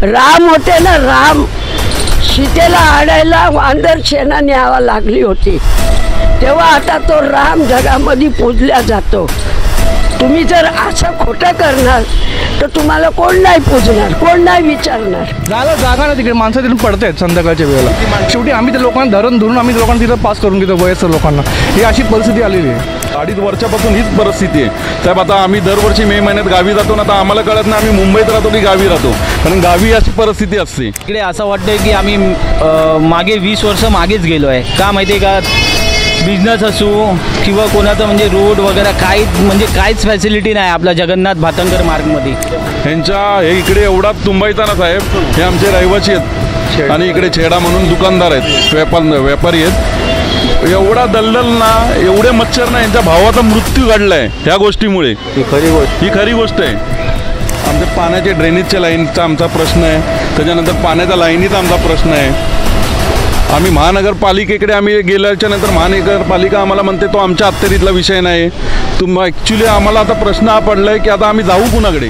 राम होते ना, राम सीतेला आडायला वांदर सेना न्यावा लागली होती, तेव्हा आता तो राम जगामध्ये पूजला जातो। तुम्ही जर असं खोटं करणार तर तुम्हाला कोण नाही पूजणार, कोण नाही विचारणार। जागा ना तिकडे माणसं तिथून पडत आहेत संध्याकाळच्या वेळेला। शेवटी आम्ही त्या लोकांना धरून आम्ही लोकांना तिथं पास करून घेतो, वयस्कर लोकांना। ही अशी परिस्थिती आलेली आहे। 2.5 वर्षापासून हीच परिस्थिती आहे साहेब। आता आम्ही दरवर्षी मे महिन्यात गावी जातो ना, तर आम्हाला कळत नाही आम्ही मुंबईत राहतो की गावी राहतो, कारण गावी अशी परिस्थिती असते। इकडे असं वाटतंय की आम्ही मागे 20 वर्ष मागेच गेलो आहे। का माहिती आहे का, बिझनेस असो किंवा कोणाचं म्हणजे रोड वगैरे काहीच फॅसिलिटी नाही आपल्या जगन्नाथ भातंकर मार्गमध्ये। हे इकडे एवढा तुंबायचा ना साहेब, हे आमचे रहिवासी आहेत आणि इकडे छेडा म्हणून दुकानदार आहेत, व्यापारी आहेत। एवढा दल्लल ना, एवढे मच्छर ना, यांच्या भावाचा मृत्यू घडलाय ह्या गोष्टीमुळे। ही खरी गोष्ट आहे। आमच्या पाण्याच्या ड्रेनेजच्या लाईनचा आमचा प्रश्न आहे, त्याच्यानंतर पाण्याच्या लाईनीचा आमचा प्रश्न आहे। आम्ही महानगरपालिकेकडे आम्ही गेल्याच्या नंतर महानगरपालिका आम्हाला म्हणते तो आमच्या अखत्यारीतला विषय नाही। ॲक्च्युली आम्हाला आता प्रश्न हा पडला आहे की आता आम्ही जाऊ कुणाकडे।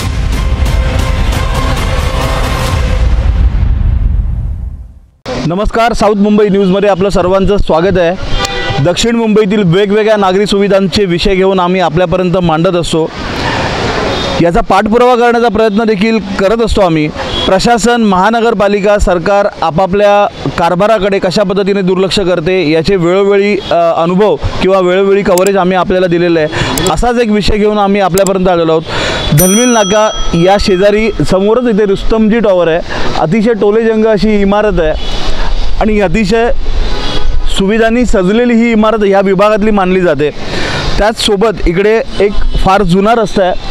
नमस्कार, साऊथ मुंबई न्यूजमध्ये आपलं सर्वांचं स्वागत आहे। दक्षिण मुंबईतील वेगवेगळ्या नागरी सुविधांचे विषय घेऊन आम्ही आपल्यापर्यंत मांडत असतो। याचा पाठपुरावा करण्याचा प्रयत्न देखील करत असतो आम्ही। प्रशासन, महानगरपालिका, सरकार आपापल्या कारभाराकडे कशा पद्धतीने दुर्लक्ष करते याचे वेळोवेळी अनुभव किंवा वेळोवेळी कव्हरेज आम्ही आपल्याला दिलेलं आहे। असाच एक विषय घेऊन आम्ही आपल्यापर्यंत आलेलो आहोत। धलमिल नाका या शेजारी समोरच इथे रुस्तमजी टॉवर आहे। अतिशय टोलेजंग अशी इमारत आहे आणि अतिशय सुविधांनी सजलेली ही इमारत ह्या विभागातली मानली जाते। त्याचसोबत इकडे एक फार जुना रस्ता आहे।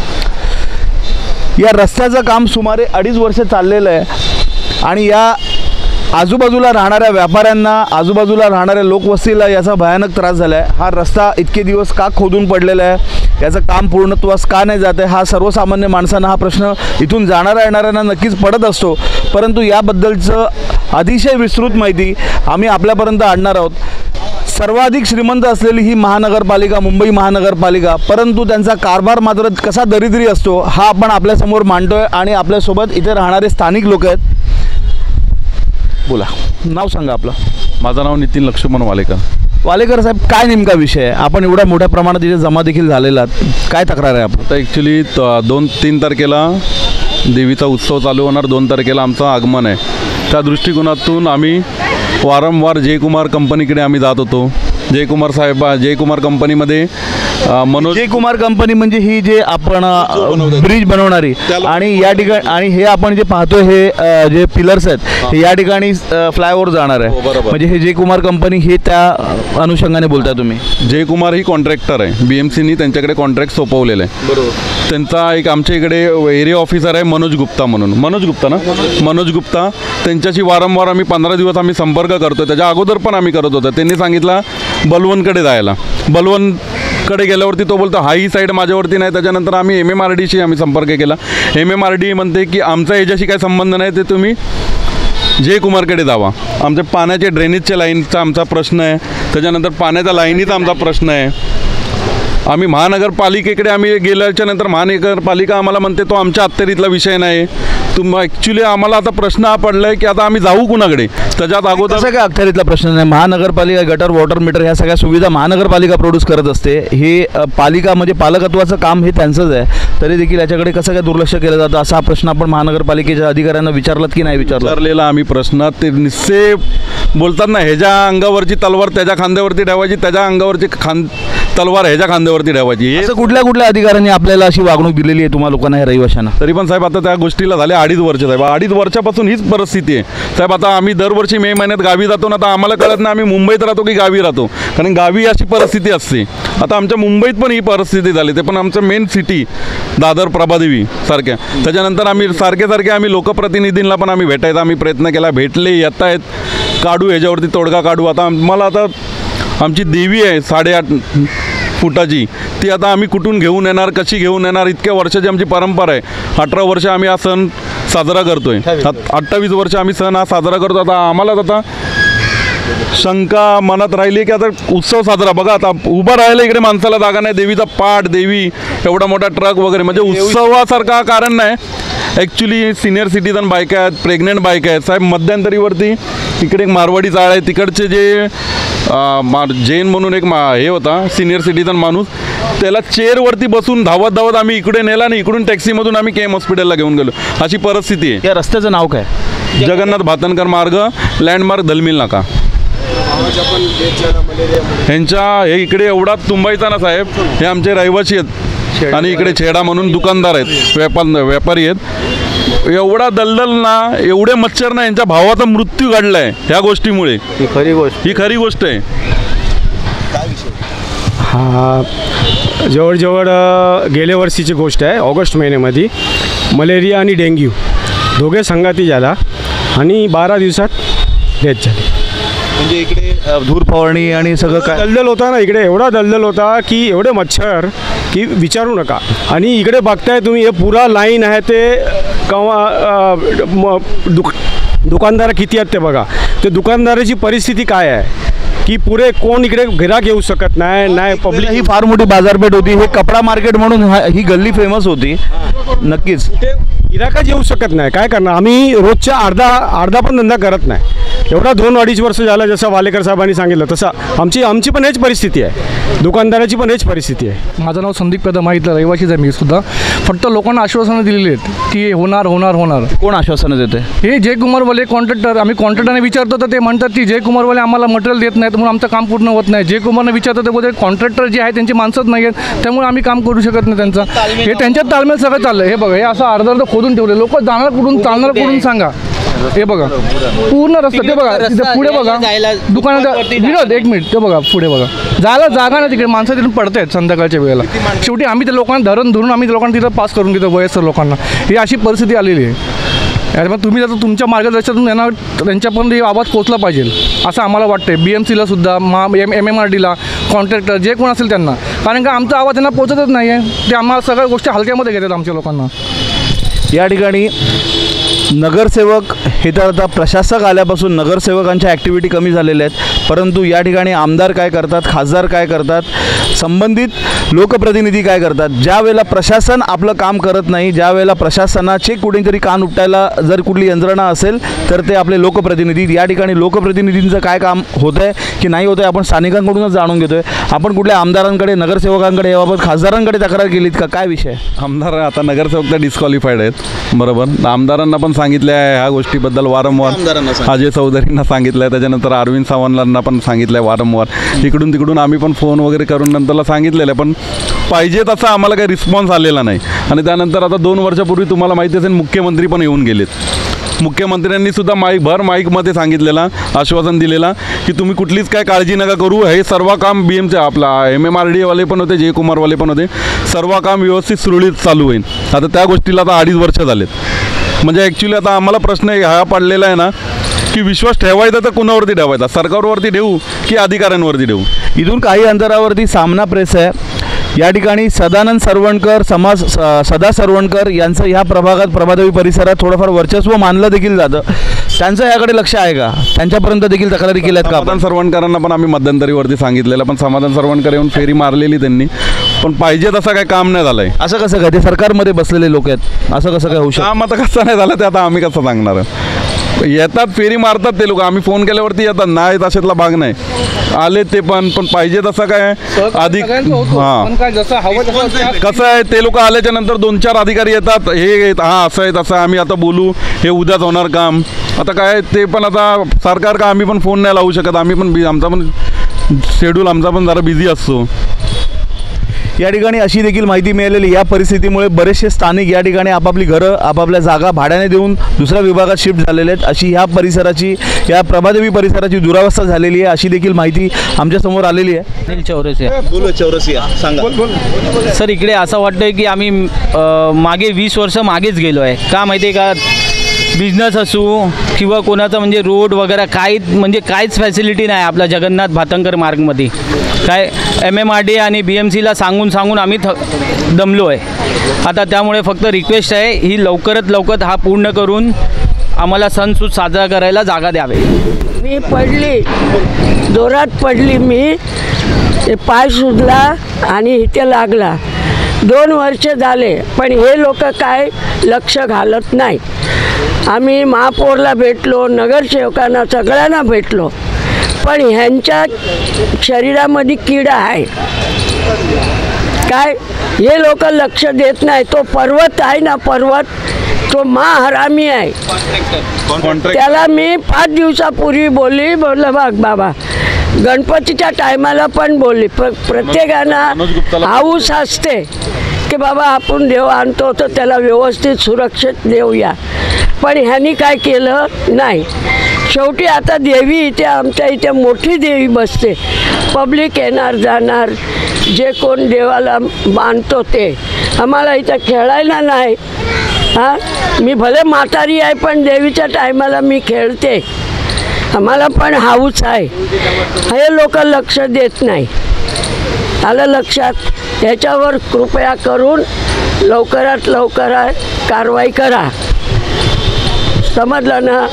या रस्त्याचं काम सुमारे 2.5 वर्ष चाललेलं आहे आणि या आजूबाजूला राहणाऱ्या व्यापाऱ्यांना, आजूबाजूला राहणाऱ्या लोकवस्तीला याचा भयानक त्रास झाला आहे। हा रस्ता इतके दिवस का खोदून पडलेला आहे, याचं काम पूर्णत्वास का नाही जात आहे, हा सर्वसामान्य माणसांना हा प्रश्न इथून जाणाऱ्या येणाऱ्यांना नक्कीच पडत असतो। परंतु याबद्दलचं अतिशय विस्तृत माहिती आम्ही आपल्यापर्यंत आणणार आहोत। सर्वाधिक श्रीमंत असलेली ही महानगरपालिका, मुंबई महानगरपालिका, परंतु त्यांचा कारभार मात्र कसा दरिद्री असतो हा आपण आपल्यासमोर मांडतोय आणि आपल्यासोबत इथे राहणारे स्थानिक लोक आहेत। बोला, नाव सांगा आपलं। माझं नाव नितीन लक्ष्मण वालेकर साहेब, काय नेमका विषय आहे? आपण एवढ्या मोठ्या प्रमाणात इथे जमा देखील झालेला, काय तक्रार आहे आपण? आता ॲक्च्युली 2-3 तारखेला देवीचा उत्सव चालू होणार, 2 तारखेला आमचं आगमन आहे। त्या दृष्टिकोनातून आम्ही वारंवार जयकुमार कंपनीकडे आम्ही जात होतो। जयकुमार कंपनीमध्ये जयकुमार कंपनी म्हणजे ही जे आपण ब्रिज बनवणारी आणि या ठिकाणी, आणि हे आपण जे पाहतोय हे जे पिलर्स आहेत हे या ठिकाणी फ्लायओव्हर जाणार आहे, म्हणजे हे जयकुमार कंपनी हे त्या अनुषंगाने बोलताय तुम्ही? जयकुमार ही कॉन्ट्रॅक्टर आहे, BMCनी त्यांच्याकडे कॉन्ट्रॅक्ट सोपवलेलं आहे। बरोबर। त्यांचा एक आमच्या इकडे एरिया ऑफिसर आहे मनोज गुप्ता म्हणून, मनोज गुप्ता, त्यांच्याशी वारंवार आम्ही 15 दिवस आम्ही संपर्क करतो। त्याच्या अगोदर पण आम्ही करत होतो। त्यांनी सांगितलं बलवनकडे जायला। बलवनकडे गेल्यावरती तो बोलतो हा ही साईड माझ्यावरती नाही। त्याच्यानंतर आम्ही MMRDशी आम्ही संपर्क केला। MMRD म्हणते की आमचा याच्याशी काही संबंध नाही, ते तुम्ही जयकुमारकडे जावा। आमच्या पाण्याच्या ड्रेनेजच्या लाईनचा आमचा प्रश्न आहे, त्याच्यानंतर पाण्याच्या लाईनीचा आमचा प्रश्न आहे। आम्ही महानगरपालिकेकडे आम्ही गेल्याच्या नंतर महानगरपालिका आम्हाला म्हणते तो आमच्या अखत्यारीतला विषय नाही। ॲक्च्युली आम्हाला आता प्रश्न हा पडला आहे की आता आम्ही जाऊ कुणाकडे। त्याच्यात अगोदर काय अखत्यारीतला प्रश्न नाही, महानगरपालिका गटर, वॉटर मीटर ह्या सगळ्या सुविधा महानगरपालिका प्रोड्यूस करत असते। हे पालिका म्हणजे पालकत्वाचं काम हे त्यांचंच आहे, तरी देखील याच्याकडे कसं काय दुर्लक्ष केलं जातं असा प्रश्न आपण महानगरपालिकेच्या अधिकाऱ्यांना विचारलात की नाही? विचारलेला आम्ही प्रश्न। ते निश्चय बोलतात ना, ह्याच्या अंगावरची तलवार त्याच्या खांद्यावरती ठेवायची, त्याच्या अंगावरची तलवार ह्याच्या खांद्यावरती ठेवायची। असं कुठल्या अधिकाऱ्यांनी आपल्याला अशी वागणूक दिलेली आहे तुम्हाला लोकांना, हे रहिवाशांना? तरी पण साहेब आता त्या गोष्टीला झाले 2.5 वर्ष साहेब। 2.5 वर्षापासून हीच परिस्थिती आहे साहेब। आता आम्ही दरवर्षी मे महिन्यात गावी जातो ना, तर आम्हाला कळत नाही आम्ही मुंबईत राहतो की गावी राहतो, कारण गावी अशी परिस्थिती असते। आता आमच्या मुंबईत पण ही परिस्थिती झाली, ते पण आमचं मेन सिटी दादर, प्रभादेवी सारख्या। त्याच्यानंतर आम्ही सारखे आम्ही लोकप्रतिनिधींना पण आम्ही भेटायचा आम्ही प्रयत्न केला, भेटले, येत आहेत, काढू ह्याच्यावरती तोडगा काढू। आता आम्हाला आता आमची देवी आहे 8.5 फुटाची, ती आता आम्ही कुठून घेऊन येणार, कशी घेऊन येणार? इतक्या वर्षाची आमची परंपरा आहे। 18 वर्ष आम्ही हा सण साजरा करतोय, 28 वर्ष आम्ही सण हा साजरा करतो। आता आम्हाला आता शंका मनात राहिली की आता उत्सव साजरा, बघा आता उभं राहायला इकडे माणसाला जागा नाही, देवीचा पाठ, देवी एवढा मोठा ट्रक वगैरे, म्हणजे उत्सवासारखा कारण नाही। ॲक्च्युली सिनियर सिटीजन बायका आहेत, प्रेग्नेंट बायका आहेत. साहेब मध्यंतरीवरती इकडे एक मारवाडी चाळ आहे, तिकडचे जे जैन म्हणून एक हे होता सिनियर सिटीजन माणूस, त्याला चेअरवरती बसून धावत धावत आम्ही इकडे नेला आणि इकडून टॅक्सीमधून आम्ही केम हॉस्पिटलला घेऊन गेलो. अशी परिस्थिती आहे. या रस्त्याचं नाव काय? जगन्नाथ भातनकर मार्ग, लँडमार्क दलमिल नाका. ह्यांच्या हे इकडे एवढा तुंबायचा ना साहेब, हे आमचे रहिवासी आहेत आणि इकडे छेडा म्हणून दुकानदार आहेत, व्यापारी आहेत. एवढा दलदल ना, एवढे मच्छर ना, यांच्या भावाचा मृत्यू घडला आहे ह्या गोष्टीमुळे. ही खरी गोष्ट आहे. हा जवळजवळ गेल्या वर्षीची गोष्ट आहे. ऑगस्ट महिन्यामध्ये मलेरिया आणि डेंग्यू दोघे संगाती झाला आणि 12 दिवसात डेथ झाली. म्हणजे इकडे धूर फवारणी आणि सगळं काय दलदल होता ना, इकडे एवढा दलदल होता की एवढे मच्छर की विचारू नका. आणि इकडे बघताय तुम्ही, हे पुरा लाईन आहे ते दुकानदार किती आहेत ते बघा. ते दुकानदाराची परिस्थिती काय आहे की पुरे कोण इकडे गिराक येऊ शकत नाही. पब्लिक ही फार मोठी बाजारपेठ होती. हे कपडा मार्केट म्हणून ही गल्ली फेमस होती. नक्कीच गिराकच येऊ शकत नाही. काय करणार आम्ही? रोजच्या अर्धा पण धंदा करत नाही. एवढा 2-2.5 वर्ष झालं, जसं वालेकर साहेबांनी सांगितलं तसं आमची पण हेच परिस्थिती आहे, दुकानदाराची पण हेच परिस्थिती आहे. माझं नाव संदीप कदम आहे, इथलं रहिवासीच आहे मी सुद्धा. फक्त लोकांना आश्वासनं दिलेली आहेत की हे होणार होणार होणार. कोण आश्वासनं देते? हे जयकुमारवाले कॉन्ट्रॅक्टर. आम्ही कॉन्ट्रॅक्टरने विचारतो तर ते म्हणतात की जयकुमारवाले आम्हाला मटेरियल देत नाहीत म्हणून आमचं काम पूर्ण होत नाही. जयकुमारने विचारतो तर बोलते कॉन्ट्रॅक्टर जे आहे त्यांची माणसंच नाही आहेत, त्यामुळे आम्ही काम करू शकत नाही त्यांचं. हे त्यांच्यात ताळमेळ सगळं चाललं. हे बघा, हे असं अर्ध खोदून ठेवले. लोक जाणार कुठून, चालणार कुठून सांगा. हे बघा पूर्ण रस्ता. ते बघा तिथे पुढे बघा दुकानात विरोध. 1 मिनिट, ते बघा पुढे बघा, जायला जागा ना तिकडे. माणसं तिथून पडत आहेत संध्याकाळच्या वेळेला. शेवटी आम्ही त्या लोकांना धरून आम्ही त्या लोकांना तिथं पास करून घेतो, वयस्कर लोकांना. ही अशी परिस्थिती आलेली आहे. मग तुम्ही जर तुमच्या मार्गदर्शनातून यांना त्यांच्यापर्यंत हे आवाज पोचला पाहिजे असं आम्हाला वाटते. BMCला सुद्धा, MMRDला, कॉन्ट्रॅक्टर जे कोण असेल त्यांना. कारण का आमचा आवाज त्यांना पोचतच नाही आहे. ते आम्हाला सगळ्या गोष्टी हलक्यामध्ये घेतात आमच्या लोकांना. या ठिकाणी नगरसेवक हे तर आता प्रशासक आल्यापासून नगरसेवकांच्या ॲक्टिव्हिटी कमी झालेल्या आहेत, परंतु या ठिकाणी आमदार काय करतात, खासदार काय करतात, संबंधित लोकप्रतिनिधी काय करतात. ज्या वेळेला प्रशासन आपलं काम करत नाही, ज्या वेळेला प्रशासनाचे कुठेतरी कान उपटायला जर कुठली यंत्रणा असेल तर ते आपले लोकप्रतिनिधी. या ठिकाणी लोकप्रतिनिधींचं काय काम होत आहे की नाही होत आहे आपण स्थानिकांकडूनच जाणून घेतो आहे. आपण कुठल्या आमदारांकडे, नगरसेवकांकडे, याबाबत खासदारांकडे तक्रार केलीत का? काय विषय? आमदार आता नगरसेवक तर डिस्क्वालिफाईड आहेत, बरोबर. आमदारांना पण सांगितलं आहे ह्या गोष्टीबद्दल वारंवार. अजय चौधरींना सांगितलं आहे, त्याच्यानंतर अरविंद सावंतलांना पण सांगितलं आहे वारंवार. इकडून तिकडून आम्ही पण फोन वगैरे करून नंतरला सांगितलेलं आहे, पण पाहिजे तसा आम्हाला काही रिस्पॉन्स आलेला नाही. आणि त्यानंतर आता 2 वर्षापूर्वी तुम्हाला माहिती असेल मुख्यमंत्री पण येऊन गेलेत. मुख्यमंत्र्यांनी सुद्धा माईकमध्ये सांगितलेला, आश्वासन दिलेला की तुम्ही कुठलीच काय काळजी नका करू, हे सर्व काम BMC आपला MMRD वाले पण होते, जयकुमारवाले पण होते, सर्व काम व्यवस्थित सुरळीत चालू होईल. आता त्या गोष्टीला आता 2.5 वर्ष झालेत. म्हणजे ॲक्च्युली आता आम्हाला प्रश्न हा पडलेला आहे ना की विश्वास ठेवायचा तर कुणावरती ठेवायचा, सरकारवरती ठेवू की अधिकाऱ्यांवरती ठेवू. इथून काही अंतरावरती सामना प्रेस आहे. या ठिकाणी सदानंद सरवणकर, सदा सरवणकर यांचं ह्या प्रभागात, प्रभादेवी परिसरात थोडंफार वर्चस्व मानलं देखील जातं. त्यांचं याकडे लक्ष आहे का? त्यांच्यापर्यंत देखील तक्रारी केल्यात का? समाधान सरवणकरांना पण आम्ही मध्यंतरीवरती सांगितलेलं, पण समाधान सरवणकर येऊन फेरी मारलेली त्यांनी, पण पाहिजे तसं काय काम नाही झालं आहे. असं कसं काय? ते सरकारमध्ये बसलेले लोक आहेत, असं कसं काय होऊ शकतं? काम आता कसं नाही झालं ते आता आम्ही कसं सांगणार. येतात, फेरी मारतात ते लोक, आम्ही फोन केल्यावरती येतात, नाही तशातला भाग नाही. आले ते पण पाहिजे तसं काय अधिक. हां, कसं आहे, ते लोक आल्याच्या नंतर 2-4 अधिकारी येतात, हे हां असं आहे तसं, आम्ही आता बोलू, हे उद्याच होणार काम. आता काय ते पण आता सरकार का आम्ही पण फोन नाही लावू शकत, आम्ही पण आमचा पण शेड्यूल आमचा पण जरा बिझी असतो. या ठिकाणी अशी देखील माहिती मिळालेली, या परिस्थितीमुळे बरेचसे स्थानिक या ठिकाणी आपापली घरं, आपापल्या जागा भाड्याने देऊन दुसऱ्या विभागात शिफ्ट झालेले आहेत. अशी ह्या परिसराची, या प्रभादेवी परिसराची दुरावस्था झालेली आहे, अशी देखील माहिती आमच्यासमोर आलेली आहे. अनिल चौरसिया सांगा सर, इकडे असं वाटतं की आम्ही मागे 20 वर्ष मागेच गेलो आहे. का माहिती आहे का? बिझनेस असू किंवा कोणाचं म्हणजे रोड वगैरे काहीच फॅसिलिटी नाही आपल्या जगन्नाथ भातनकर मार्गमध्ये. काय MMRD आणि BMCला सांगून आम्ही दमलो आहे. आता त्यामुळे फक्त रिक्वेस्ट आहे, ही लवकरात लवकर हा पूर्ण करून आम्हाला सण साजरा करायला जागा द्यावे. मी पडली, जोरात पडली मी, ते पाय सुजला आणि इथे लागला. 2 वर्ष झाले, पण हे लोक काय लक्ष घालत नाही. आम्ही महापौरला भेटलो, नगरसेवकांना, सगळ्यांना भेटलो, पण ह्यांच्या शरीरामध्ये किडा आहे. काय हे लोक लक्ष देत नाही. तो पर्वत आहे ना, पर्वत, तो महाहरामी आहे. त्याला मी 5 दिवसापूर्वी बोललं बघ बाबा, गणपतीच्या टायमाला पण बोलली, प्रत्येकानं हाऊस असते की बाबा आपण देव आणतो तर त्याला व्यवस्थित सुरक्षित देऊया, पण ह्यांनी काय केलं नाही. शेवटी आता देवी इथे आमच्या इथे मोठी देवी बसते, पब्लिक येणार जाणार, जे कोण देवाला मानतो ते. आम्हाला इथं खेळायला नाही. मी भले म्हातारी आहे, पण देवीच्या टायमाला मी खेळते, आम्हाला पण हाऊस आहे. हे लोक लक्ष देत नाही. आलं लक्षात? ह्याच्यावर कृपया करून लवकरात लवकर कारवाई करा. समजलं ना?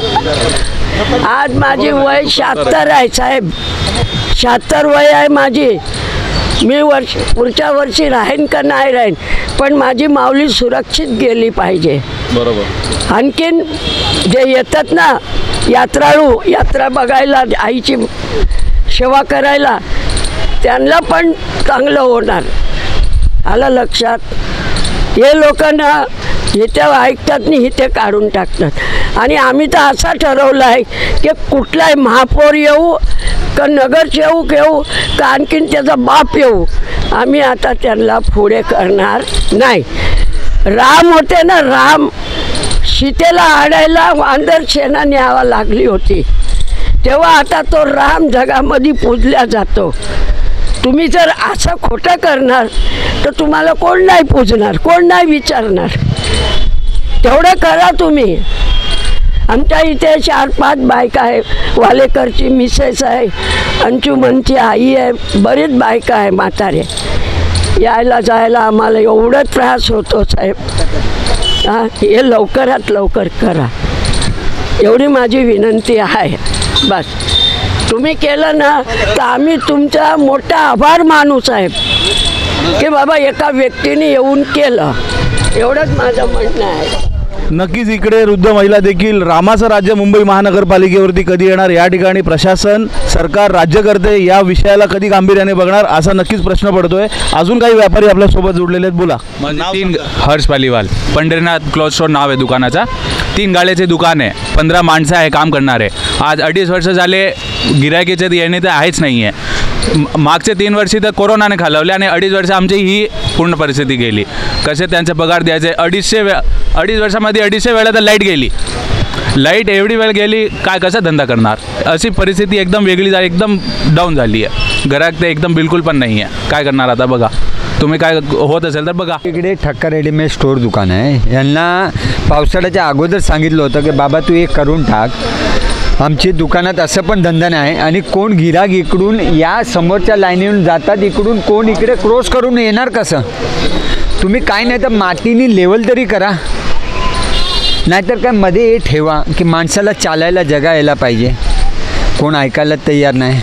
आज माझी वय 76 आहे साहेब, 76 वय आहे माझी. मी पुढच्या वर्षी राहीन का नाही राहीन, पण माझी माऊली सुरक्षित गेली पाहिजे. बरोबर. आणखीन जे येतात ना यात्राळू, यात्रा बघायला, आईची सेवा करायला, त्यांना पण चांगलं होणार. आलं लक्षात? हे लोकांना इथे ऐकतात नाही, इथे काढून टाकतात. आणि आम्ही तर असा ठरवलं आहे की कुठलाही महापौर येऊ का नगरसेवक येऊ का आणखीन त्याचा बाप येऊ, आम्ही आता त्यांना पुढे करणार नाही. राम होते ना, राम, सीतेला आणायला वानर सेना न्यावा लागली होती, तेव्हा आता तो राम जगामध्ये पूजला जातो. तुम्ही जर असं खोटं करणार तर तुम्हाला कोण नाही पूजणार, कोण नाही विचारणार. तेवढं करा तुम्ही. आमच्या इथे 4-5 बायका आहे, वालेकरची मिसेस आहे, अंशुमनची आई आहे, बरीच बायका आहे म्हातारे. यायला जायला आम्हाला एवढा त्रास होतो साहेब. हे लवकरात लवकर करा, एवढी माझी विनंती आहे. बस तुम्ही केलं ना तर आम्ही तुमचा मोठा आभार मानू साहेब, की बाबा एका व्यक्तीने येऊन केलं. एवढंच माझं म्हणणं आहे. नक्कीच इकडे वृद्ध महिला देखील रामाचं राज्य मुंबई महानगरपालिकेवरती कधी येणार, या ठिकाणी प्रशासन, सरकार, राज्यकर्ते या विषयाला कधी गांभीर्याने बघणार असा नक्कीच प्रश्न पडतोय. अजून काही व्यापारी आपल्यासोबत जोडलेले आहेत, बोला. हर्ष पालीवाल, पंढरीनाथ क्लॉथ स्टोर नाव आहे दुकानाचा. 3 गाड्याचे दुकान आहे, 15 माणसं आहे काम करणारे. आज 2.5 वर्ष झाले गिरायकीचे येणे तर आहेच नाही आहे. मागचे 3 वर्षी तर कोरोनाने खालवले आणि 2.5 वर्ष आमची ही पूर्ण परिस्थिती गेली. कसे त्यांचे पगार द्यायचे, 2.5 वर्षामध्ये 250 वेळा तर लाईट गेली. लाईट एवढी वेळ गेली, काय कसा धंदा करणार. अशी परिस्थिती एकदम वेगळी झाली, एकदम डाऊन झाली आहे. घरात ते एकदम बिलकुल पण नाही आहे. काय करणार आता बघा, तुम्ही काय होत असेल तर बघा. इकडे ठक्का रेडीमेड स्टोअर दुकान आहे. यांना पावसाळ्याच्या अगोदर सांगितलं होतं की बाबा तू एक करून टाक, आमची दुकानात असं पण धंदा नाही. आणि कोण गिराक इकडून या समोरच्या लाईनीवरून जातात, इकडून कोण इकडे क्रॉस करून येणार कसं. तुम्ही काय नाही तर मातीने लेवल तरी करा, नाहीतर काय मध्ये ठेवा की माणसाला चालायला जगा यायला पाहिजे. कोण ऐकायला तयार नाही.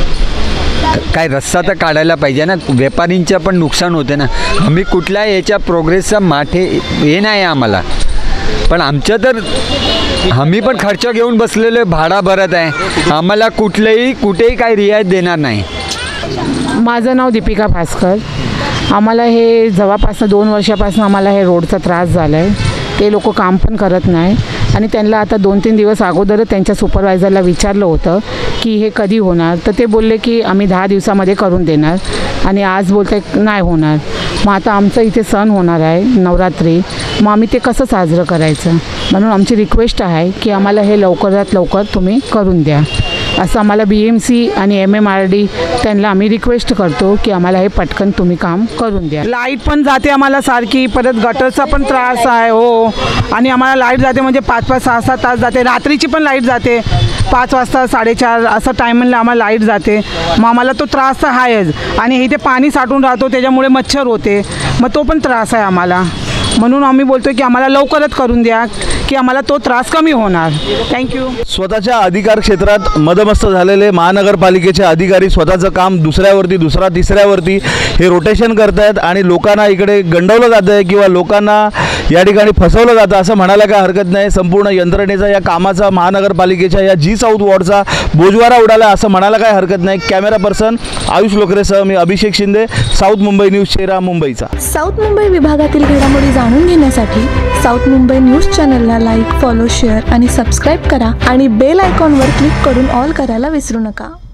काय रस्ता तर काढायला पाहिजे ना. व्यापारींचं पण नुकसान होते ना. आम्ही कुठल्या याच्या प्रोग्रेसचा माठे हे नाही आम्हाला, पण आमच्या तर आम्ही पण खर्च घेऊन बसलेलो, भाडा भरत आहे. आम्हाला कुठेही काही रियायत देणार नाही. माझं नाव दीपिका भास्कर. आम्हाला हे जवळपास 2 वर्षापासून आम्हाला हे रोडचा त्रास झाला आहे. ते लोक काम पण करत नाही आणि त्यांना आता 2-3 दिवस अगोदरच त्यांच्या सुपरवायझरला विचारलं होतं की हे कधी होणार, तर ते बोलले की आम्ही 10 दिवसामध्ये करून देणार. आणि आज बोलते नाही होणार. मग आता आमचं इथे सण होणार आहे नवरात्री, मग आम्ही ते कसं साजरं करायचं. म्हणून आमची रिक्वेस्ट आहे की आम्हाला हे लवकरात लवकर तुम्ही करून द्या, असं आम्हाला BMC आणि MMRD त्यांना आम्ही रिक्वेस्ट करतो की आम्हाला हे पटकन तुम्ही काम करून द्या. लाईट पण जाते आम्हाला सारखी, परत गटरचा पण त्रास आहे. हो, आणि आम्हाला लाईट जाते म्हणजे 5-5, 6-6 तास जाते. रात्रीची पण लाईट जाते, 5 वाजता 4:30 असं टायमिंगला आम्हाला लाईट जाते. मग आम्हाला तो त्रास तर आहेच. आणि इथे पाणी साठून राहतो, त्याच्यामुळे मच्छर होते, मग तो पण त्रास आहे आम्हाला. म्हणून आम्ही बोलतो की आम्हाला लवकरच करून द्या की आम्हाला तो त्रास कमी होणार. थँक्यू. स्वतःच्या अधिकार क्षेत्रात मदमस्त झालेले महानगरपालिकेचे अधिकारी स्वतःचं काम दुसऱ्यावरती दुसरा तिसऱ्यावरती हे रोटेशन करत आहेत आणि लोकांना इकडे गंडवलं जातं आहे किंवा लोकांना या ठिकाणी फसवलं जातं असं म्हणायला काय हरकत नाही. संपूर्ण यंत्रणेचा या कामाचा महानगरपालिकेच्या या जी साऊथ वॉर्डचा बोजवारा उडाला असं म्हणायला काय हरकत नाही. कॅमेरा पर्सन आयुष लोकरेसह मी अभिषेक शिंदे, साऊथ मुंबई न्यूज, चेहरा मुंबईचा. साऊथ मुंबई विभागातील घडामोडी जाणून घेण्यासाठी साऊथ मुंबई न्यूज चॅनलला लाईक, फॉलो, शेअर आणि सबस्क्राईब करा आणि बेल आयकॉनवर क्लिक करून ऑल करायला विसरू नका.